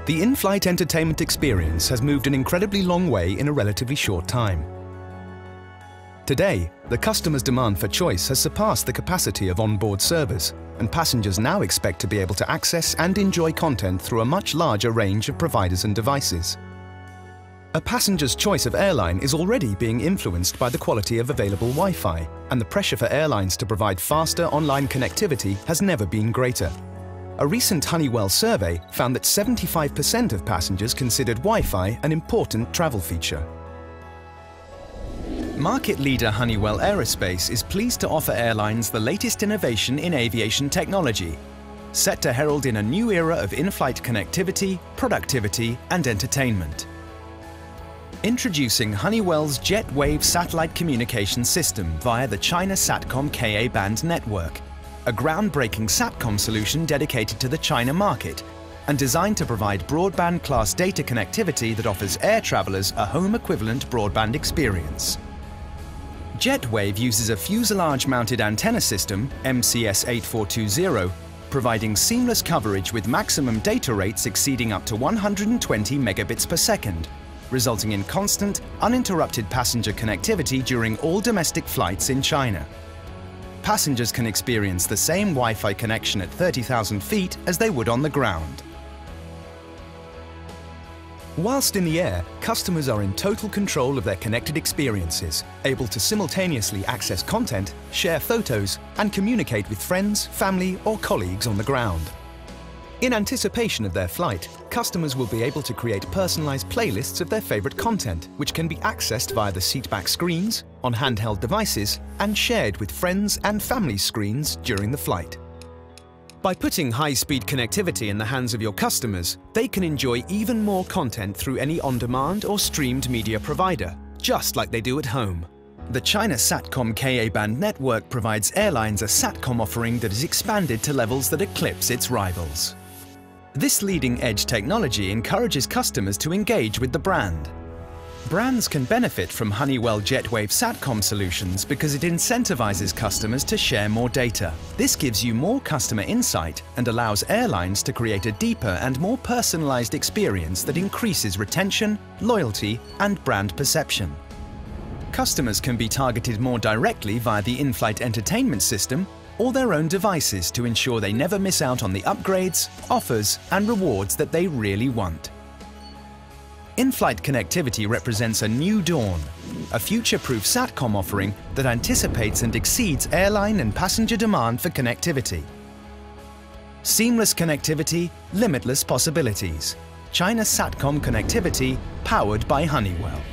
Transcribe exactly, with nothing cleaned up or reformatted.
The in-flight entertainment experience has moved an incredibly long way in a relatively short time. Today, the customer's demand for choice has surpassed the capacity of onboard servers, and passengers now expect to be able to access and enjoy content through a much larger range of providers and devices. A passenger's choice of airline is already being influenced by the quality of available Wi-Fi, and the pressure for airlines to provide faster online connectivity has never been greater. A recent Honeywell survey found that seventy-five percent of passengers considered Wi-Fi an important travel feature. Market leader Honeywell Aerospace is pleased to offer airlines the latest innovation in aviation technology, set to herald in a new era of in-flight connectivity, productivity, and entertainment. Introducing Honeywell's JetWave satellite communication system via the China Satcom Ka-band network, a groundbreaking Satcom solution dedicated to the China market and designed to provide broadband-class data connectivity that offers air travelers a home-equivalent broadband experience. JetWave uses a fuselage-mounted antenna system, M C S eight four two zero, providing seamless coverage with maximum data rates exceeding up to one hundred twenty megabits per second, resulting in constant, uninterrupted passenger connectivity during all domestic flights in China. Passengers can experience the same Wi-Fi connection at thirty thousand feet as they would on the ground. Whilst in the air, customers are in total control of their connected experiences, able to simultaneously access content, share photos, and communicate with friends, family, or colleagues on the ground. In anticipation of their flight, customers will be able to create personalized playlists of their favorite content, which can be accessed via the seatback screens, on handheld devices, and shared with friends and family screens during the flight. By putting high-speed connectivity in the hands of your customers, they can enjoy even more content through any on-demand or streamed media provider, just like they do at home. The China Satcom Ka-band network provides airlines a Satcom offering that is expanded to levels that eclipse its rivals. This leading-edge technology encourages customers to engage with the brand. Brands can benefit from Honeywell JetWave Satcom solutions because it incentivizes customers to share more data. This gives you more customer insight and allows airlines to create a deeper and more personalized experience that increases retention, loyalty, and brand perception. Customers can be targeted more directly via the in-flight entertainment system or their own devices to ensure they never miss out on the upgrades, offers, and rewards that they really want. In-flight connectivity represents a new dawn, a future-proof Satcom offering that anticipates and exceeds airline and passenger demand for connectivity. Seamless connectivity, limitless possibilities. China Satcom connectivity, powered by Honeywell.